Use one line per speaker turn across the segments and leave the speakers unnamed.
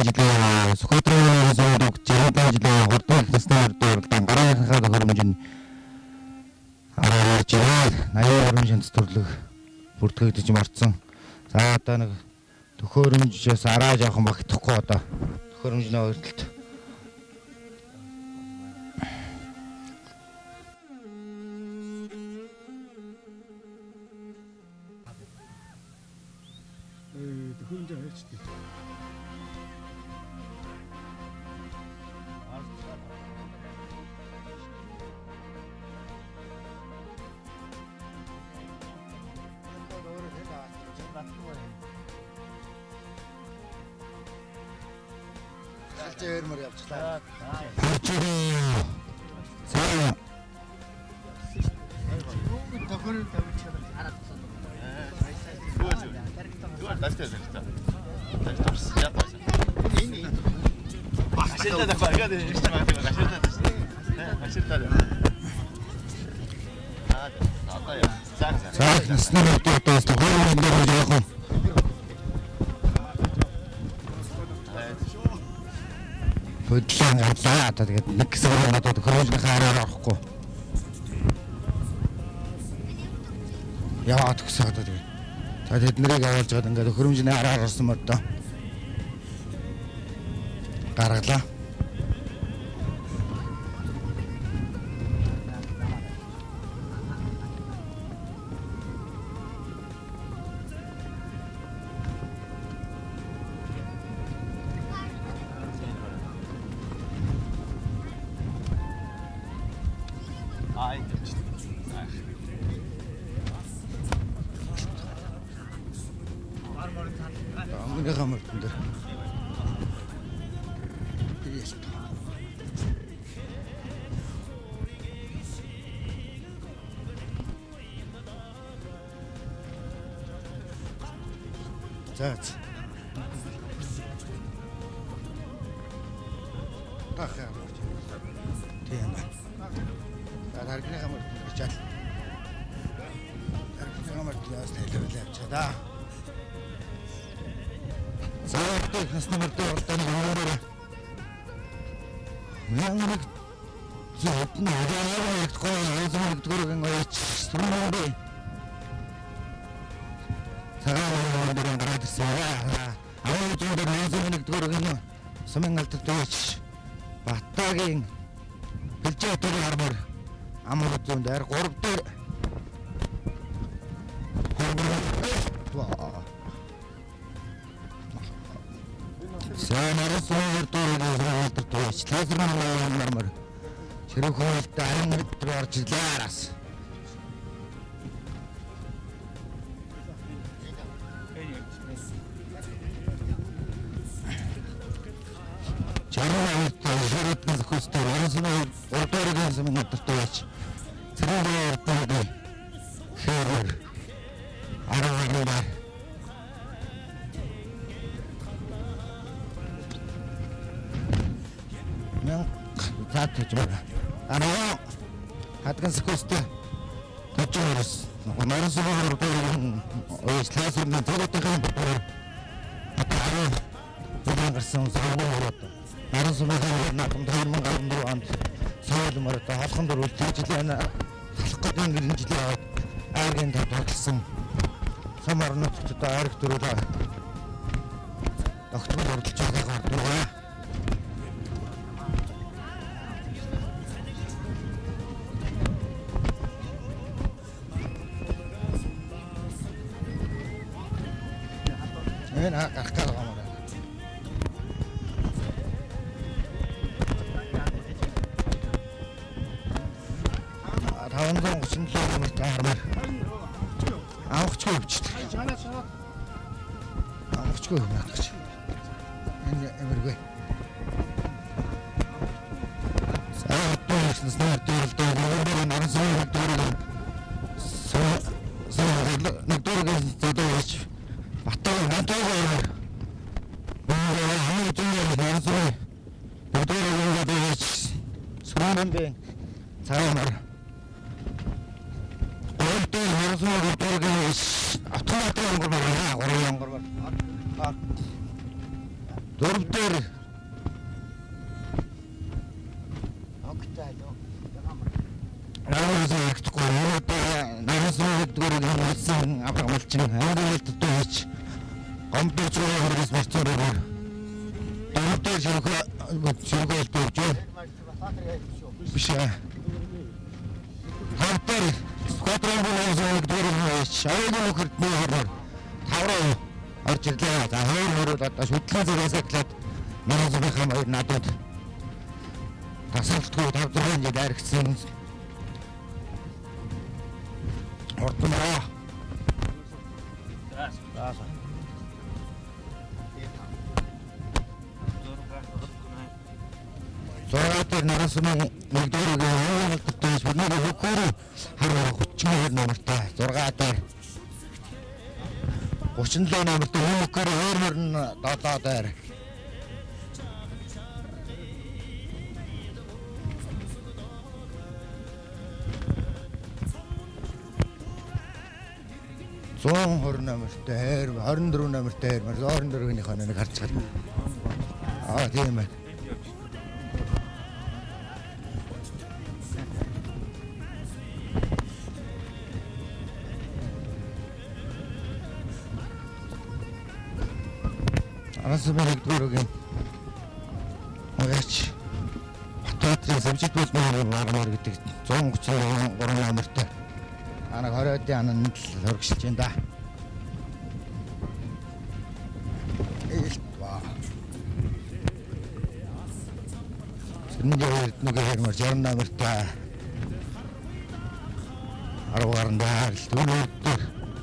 жилийн Сүхбаатарын зоодог 60 жилийн 3 дахь насны уралдаан гараагийнхаа төхөөрөмж нь 80 орон шанц төрлөг бүртгэгдэж мартсан. За одоо нэг төхөөрөмжөөс араа жоохон багтахгүй одоо төхөөрөмжний өөрчлөлт.
төхөөрөмжөө хэлчихдэг.
Зээрмөр явчихлаа.
Сайн.
Тохиол тавьчихсан хараад тусаад.
Зүгээр тастай зэрэгтэй. Тастай яатсан. Энэ. Ашиглаад байгаа гэдэг юм шиг байна. Ашиглаад. Одоо яа.
За насны өдөөс тохиолын дээр жоохон хөдлөн галаа одоо тэгээд нэг хэсэг нь надад төхөөрөмжийнхаа араар орохгүй. Яваад өгсөн одоо тэгээд. За тэднийг авалж гад ингээд төхөөрөмжийн араар орсон мөрдөө гаргалаа. Амныхаа мөрдөн дээр. За. Тахаа. Тийм байна. Дараагийн мөрдөн дээр чад. Дараагийн мөрдөөс тайлбарлаж явчихаа да. Заавал насны мөрдөө уралдааны өөрөөр мянганыг зэтэн аваад гоо дөрөгийн ойч сүмээ. Цагаан дээр гараад ирсэн. Аваад дөрөгийн дөрөгийн сүмэн алдагдаж Батагийн бэлжээтэй армор амар зүүн дээр 3 дээр Санарас өөртөө тоочлаас намаар ширүүх хөлт арын өдөр орж ирлээс. Чараад ширүүтэн хөстөр орсон өөртөө юм өдөртөөч. Цэрэг хэр араагаар Заач байна. Анаа хатган скостэй төчөрс. Нэрс өөртөө ойслаас нь төлөвтэй байна. Одоо гарсан саргууд. Наран сумын натамд 2014 онд соёл мөрөд холхон дөрвөл жилийн халах гэдэг нэрийн жилийн аваад ааргийн татгалсан. Самарнууд одоо аарх дөрвөл тогтмол урдч байгаа дургаа. Энэ гарах гал гомоо. Таван км таармаар. Авахчгүй явчихдаг. Авахчгүй наадах. Энэ эмэргүй. Саатаас нэрдэлтэй нөгөө наран сая дөрөв. Нэг дөрөв зөдөөч. Батаа хатаагаар. Баа хэмжээ наран дөрөв суман бэ. Цаамаар. Автомат өнгөр байна. Дөрөвдөр Нараас ихтгэхгүй нараас дөрөв хэлсэн аврамлчин хаагаад дутууч гомдож байгаагаас марцаараа дөрөвдөр ширхэл дүүж биш хавтар сквадрон дөрөв шавны хөртний хороор тавраа орж ирлээ. За хөрөөр одоо шүтлэн зэрэгээс атлаад нараас хамаар надад тасалтгүй 5-6 жил аригсан Ордмаа. Заасан. Зоотер нарасны нэгдүгээр хөлтөж бидний хөхөр хараа 32 номертай 6 дээр 37 номертай хөхөр өөр нь 7 дээр Зон 20 номертай 24 номертай 24-ийнхөө нэг харж байгаа. Тийм ээ. Араас мэрэг дөрөгийн Ояч Батбаятрын самжигдуулт маар гэдэг 133 номертай Ана 20-ийн анан хөргөж чинь да. Элтва. Сэнийд нэг хэрмэр 60 номертай 10 гарандаа л түүнээр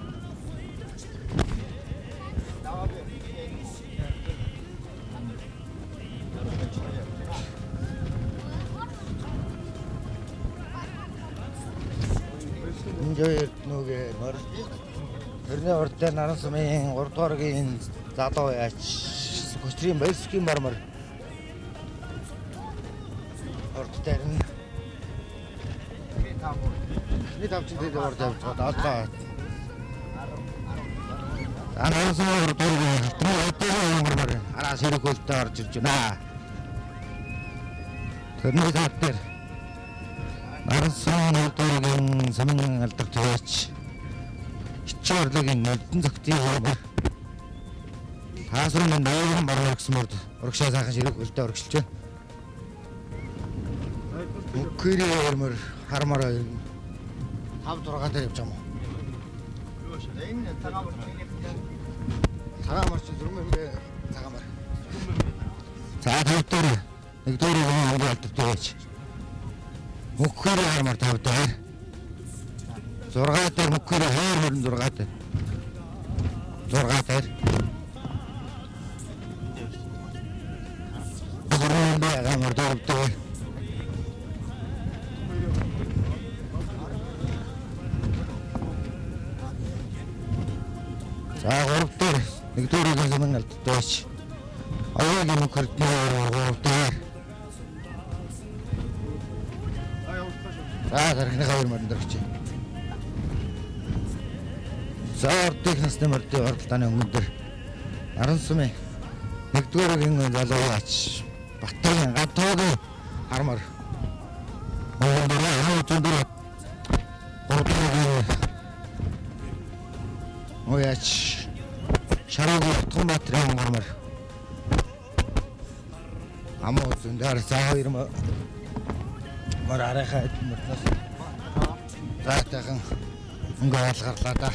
Нүгэ мөр тэрний урд наран сумын 3 дугааргийн залуу яач көчрийн байсгийн мармар урд дээр нь нэг тавчдад урд явж байгаа. Наран сумын 3 дугааргийн мармар араас хэрэгүүлтэй орж ирж байна. Тэрний зат дээр Наран сумын 3 дугааргийн самын алдартай Чорлогийн нөлтөн зөвхөн хавар. Хаасрын нойрон баруун гэсэн мөрд урагшаа сайхан ширэг хөлтэй урагшилж байна. Бүкэрийн хормор хармаар 5-6 дээр явж байгаа юм уу? Энэ цагаамар чи зүрх юм бэ? Цагаамар. За тавтар нэг дөрөв хоног алдартай байж. Бүкэрийн хармаар 5 дээр 6 дээр мөхөр 26 дээр 6 дээр Орон байгаа мөрдөө За гуравдэр нэгдүгээр замын алдтайч аягийн мөхөртний 3 дээр За дарахны хавар мөрдөрч Зоордыг насны мөрдийн оролдооны өмнөдөр Наран сумын нэгдүгээрийн залуу ач Батбаян гатоогийн хармар Өндөр Ояч Шараагийн Батбаятрын хармар Амуу зөндөр цаа хоёр мөр арайхаа мөртлөөс заатайхан өнгө алгарлаа да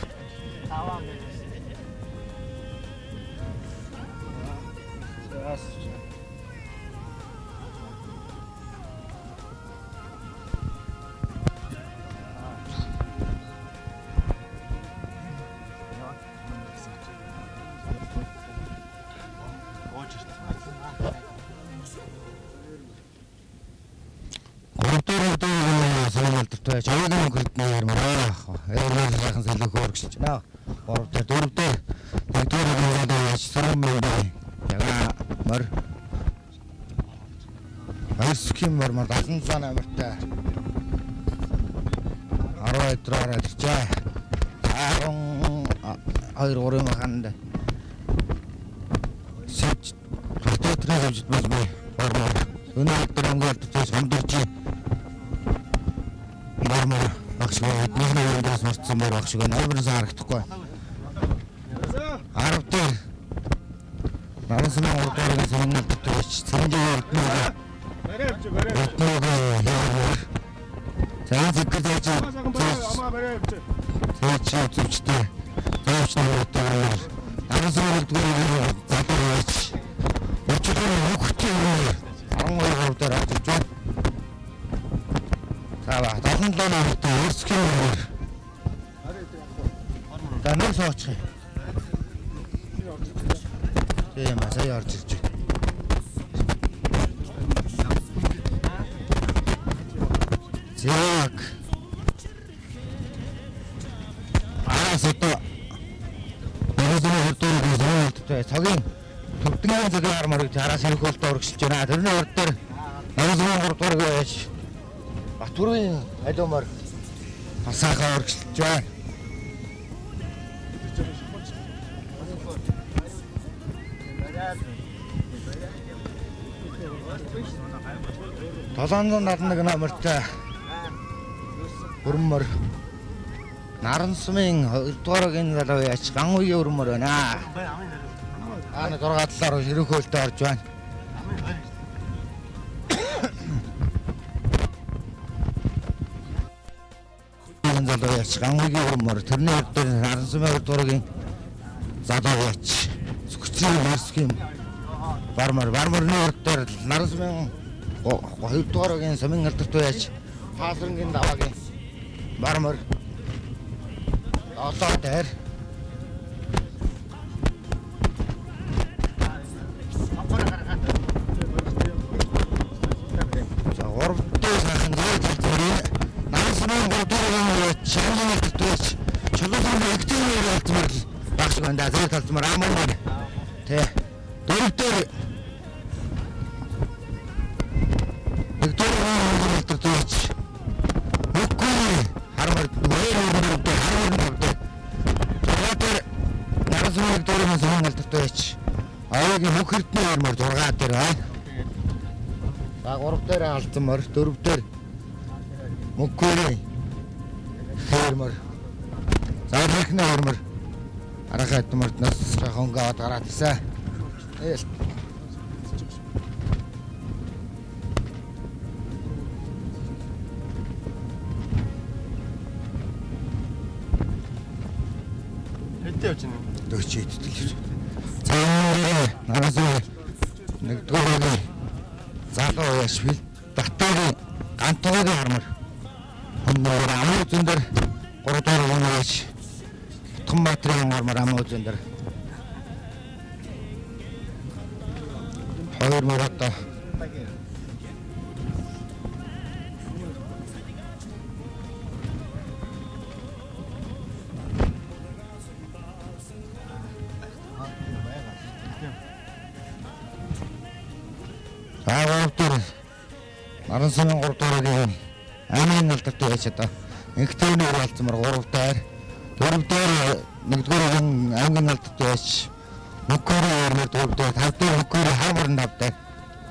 Жаваагийн хөртний ярмаа. Эермээр сайхан салхи хөргөж байна. 3 дээр 4 дээр нэгдүгээр нь сурам мэн. Яга мөр. Айским мөр 76 номертай. 10 дээр ирчээ. 2 3 ханд. Сэт тавьж бас би бормор. Өнөө өдөр өнгөлт тийш хандурч бормор багшгүй бидний өндөөс мартсан мөр багшгүй амарсан харагдахгүй. 10 дээр Нарансан урдаас өмнөд төч цэнжээ өрднөө. За зэгдэж
амаа барай.
зөвчтэй. Зөвчтэй өрдөө. Нарансан урдгаа залууч. Өчигдөр хөхтэй 12 дээр авч байна. Сава 77 нартаа өрсгөө. Танаа сооч. Тийм асаа орж ирж байна. Зэг. Асото. Тэрний хүртэл цагийн төгдгийн цагийн армарыг тараас ирэх болт урагшилж байна. Тэрний урд дээр Нарансан 3 дугаар гэж Батүрийн айдомор хасаахаа урагшилж байна. Толонзон 71 номертой өрмөр Нарансмын 2 дугаагийн залуу яач гануйгийн өрмөр байна. Ана 6 талаар хэрөөхөлтөд орж байна. Залуу яач гануйгийн өрмөр тэрний урд дээр Нарансмын 2 дугаагийн залуу яач сүхцэн марсхийн барморны урд дээр Нарансмын 2 дугаагийн самын алдартай яач Паасрангийн даваагийн бармор одоо дээр Орвтой сайхан зүйтэй Нарансмын 3 дугаагийн яач самын алдартай яач чулуун активээр болцмор багш гонда зэрэг талцмор амаар тэ дөрөвдөр Тэгтүүч үгүй хармар дөрөвдөр Нарансан дөрөвөөс хангалттай аягийн мөхөртний хармар 6 дээр байна. За 3 дээр алдсан мөр 4 дээр мөхөрний хармар. За ихний хармар арахад мөртнөөс хонгаад гараад ирсэн. Дөчид дэлгэр. Цаанаа Нарансан 1 дугаагийн залуу яаш бил Батүрийн гантуугийн хармар. Өнөр амуу зөндөр 3 дугаагийн яаш Томбатрын хармар амуу зөндөр. 2 мөрөдөө Нарансан 3 дугаагийн амийн алдартай яач одоо нэгтгэвний уралцмар 3 дээр 4 дээр 1 дугаагийн амийн алдартай яач мөхөрийн армар 4 дээр 5 дээр мөхөрийн хармар 5 дээр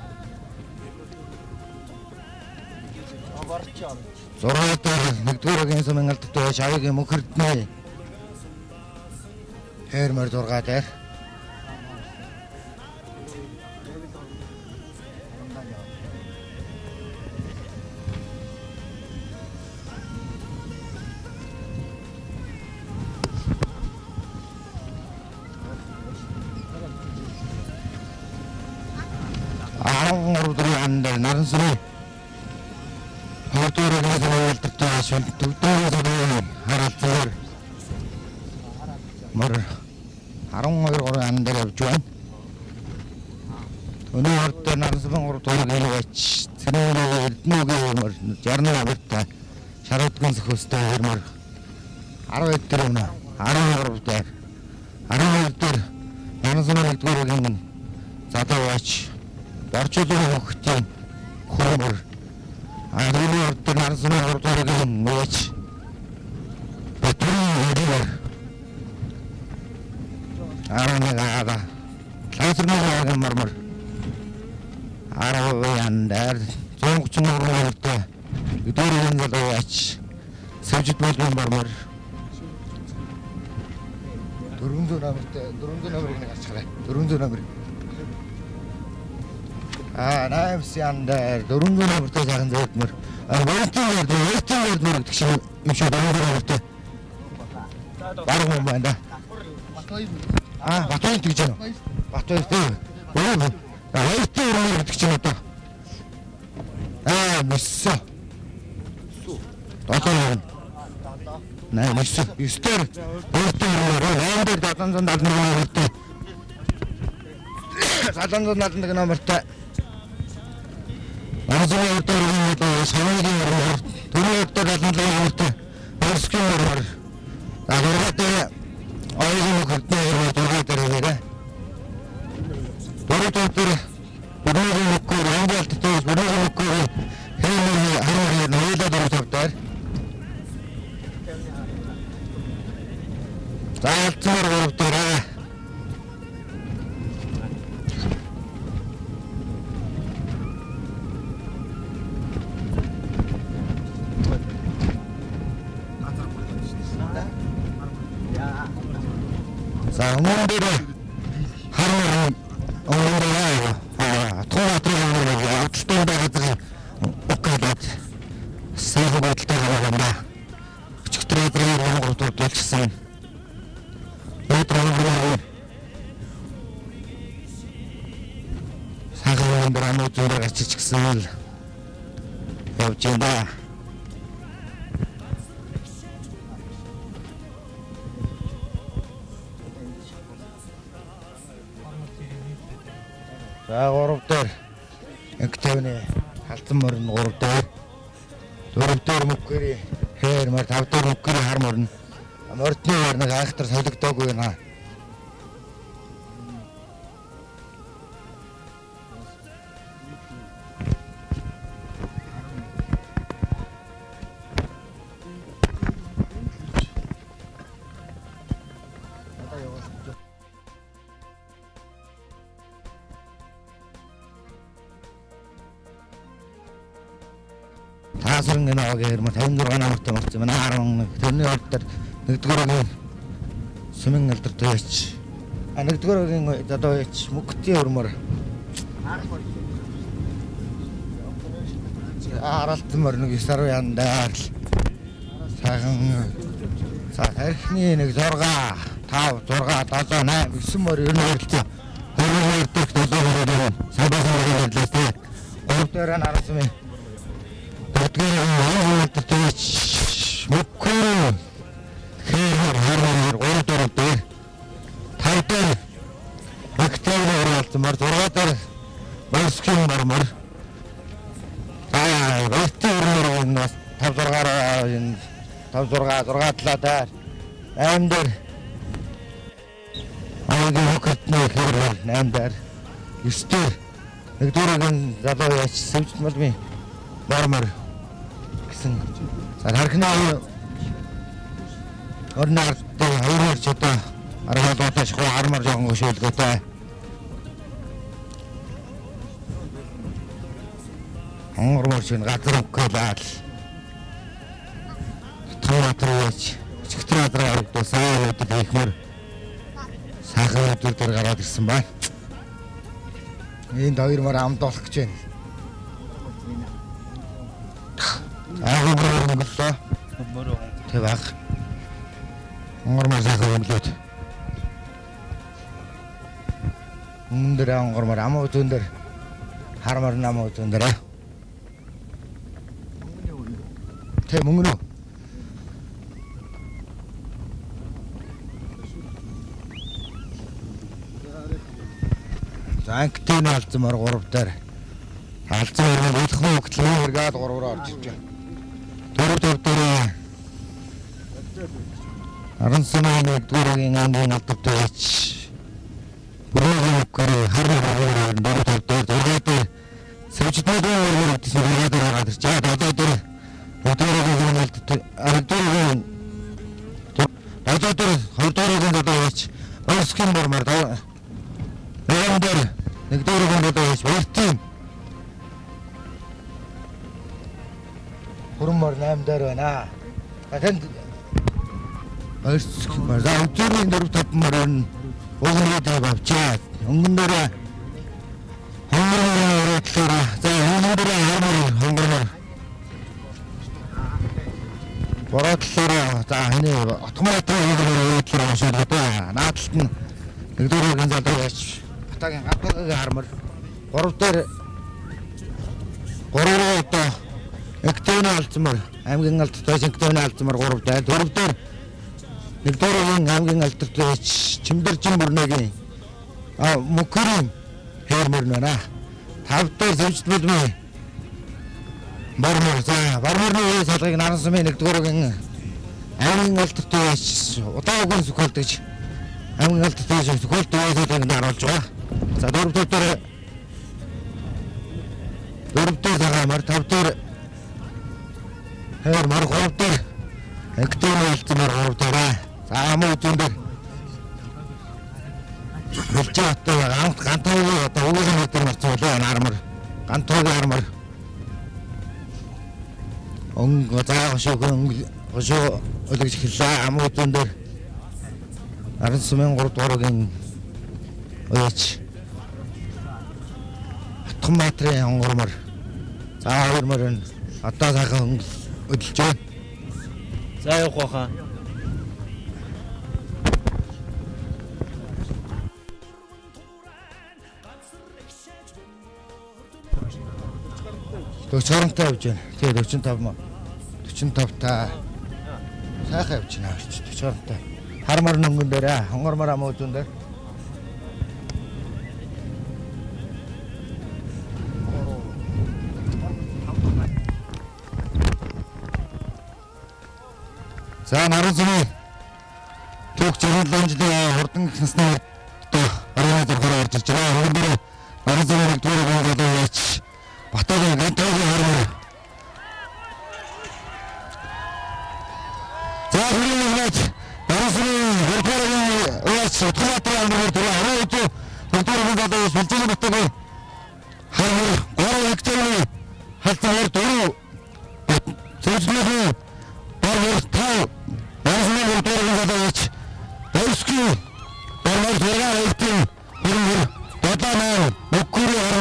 6 дээр 1 дугаагийн самын алдартай яач авигийн мөхөрдний хармар 6 дээр Нарансан хортоороо залуулдаг шил төвдөө харалтаар мөр 12 ан дээр явж байна. Өнөө хорт Нарансан 3 дугаагийн яач цэнэний эрдэнэгийн мөр 60 авиртай шаруудгын сөхөстэй хэрмөр 10 дээр өнөө 13 дээр 12 дээр Нарансан 1 дугаагийн залуу яач Борчулын хөхтийн хөрмөр Арны ордер Нарансан 3 дугаагийн яач Батүрийн өрмөр Арны гада Лансрын мармар 10% яндар 133 өртөө өдөрийн залуу яач сэвжид болон бармаар 400 номерыг нэг ачаарай 400 номер наймс яндар 400 номертой сайхан зөөдмөр вайтингээр гэдэг шиг юм шиг 400 номертой баруун юм байна да Батбаян гэж байна Батбаян тийм вайтингээр гэдэг чинь одоо мөссө Татан наа мөссө юстер өөртөө 771 номертой Азийн өртөө соёлын төрөлтөд 77 номертой Орскоор агаартай оюун хөлтөө дөрөвдөрөө дөрөвдөрөө За 3 дээр Эктөвний халтан морин 3 дээр 4 дээр мөкгөрий хээр мар 5 дээр мөкгөрий хар морин мордны хар нэг айхтар солигдоогүй наа Таасрын гэнаагаар ма 56 намартай марцсан манай 11 тэрний ордоор нэгдүгээрийн сүмэн алдартай яач нэгдүгээрийн одоо яач мөкти өрмөр аралт мөр нэг сар яндаар сайхан сархны нэг 6 5 6 7 8 9 мөр ер нь хэлсэн хөрөөр дэх 7 мөр сабасан хэллээ ордоор нарсан юм Тэтгэж мөккөр хэр ордоор тайтай бактери оролцсон мар 6 дээр баскин мармар бактери нас 5 6 талаатай 8 дээр хөкөтний хэр 8 дээр 9 дээр нэгдүгээр залуу яач сэвчмэл ми мармар хархнаа орнаар хоёроор ч одоо аргалуудаа шахуу хармар жоохон өшөөлгөөтэй хонгормор чинь газар өгөөлаад таатраач чигтраатраа одоо саяад хийхмэр сайхан өдөр дээр гараад ирсэн байна. Энд хоёр мөр амд болох гэж байна. Ааглаа. Тэвах. Онгормор сайхан өмлөөд. Өндөр онгормор ам үзүүн дээр хармар нам үзүүн дээр. Тэ мөнгө. Занктын алцсан мөр 3 дээр. Алцсан мөр үлхэн өгтлөө хэргээд 3-оор орж ирж байна. 4 дээр Арансаны нэгдүгээрийн ангийн алдавтай яач бүрэн өгөөрэй хармаар 4 дээр сэвчтэй дээр тэгээд гараад ирж байгаа. Одоо дээр өдөрийн алдавтай ардын одоо дээр хордорын одоо яач Орскин мормар нэгдүгээрийн одоо яач Вертин мөр 8 дээр байна. Танд ойрцгмаар за өдрийн 4-5 мөр нь уграад авчаад өнгөн дээр хонгороо за хонгороо бороодлоор за хэнэ автоматар өөрөөр шалгадаа наадталт нь нэгдүгээр залуу яач батагийн гадуугийн хармар 3 дээр 3 одоо эктоны алдсмар аймгийн алдтай эктоны алдсмар 3 дээр 4 дээр нэгдүгээр аймгийн алдтай чимдэржин бүрнэгийн мөкөрийн хэрмэр нэ 5 дээр зөвчлөлмөө бармар за бармарны салгыг нарансмын нэгдүгээрийн аймгийн алдтай удаагийн сүхэлдэж аймгийн алдтай сүхэлдэж салгыг наруулж байгаа. За 4 дээр цагаамар 5 дээр хэрмэр 3 дээр эктоны алдсмар 3 дээр за мөдөн дээр Болжаатай гантайг одоо уугийн өдөр марцуулаа нармар гантайг армар онго заагшоо өлөж хэлээ амуудын дээр арын сумын 3 дугааргийн ойч Атгамбаатрын онгормор за хоёрмор нь одоо сайхан өдөлж байна.
За явах хаа.
Төчөөрөнтэй явж байна. Тэгээ 45 та сайхан явж байна. Төчөөрөнтэй. Хармар нүнгэн дээр хонгормор амуудын дээр. За нарансны түүх жирлэнжлээ хурдан насны одоо оройн зургаар орж ирж байгаа. Хөнгөн нарансны нэгдүгээр гол яач батагийн гантайгийн хармар. За хүрээч нарансны хурдгийн яач автоматар амраар оройд хурдгийн гол сүлжээ батагийн хармар гол активны халтаар дөрөв зөвжлөө тав нарансны хурдгийн гол Эсгүй бармар зэрэг эвтэн хөрөнгө додоо мөкүрээ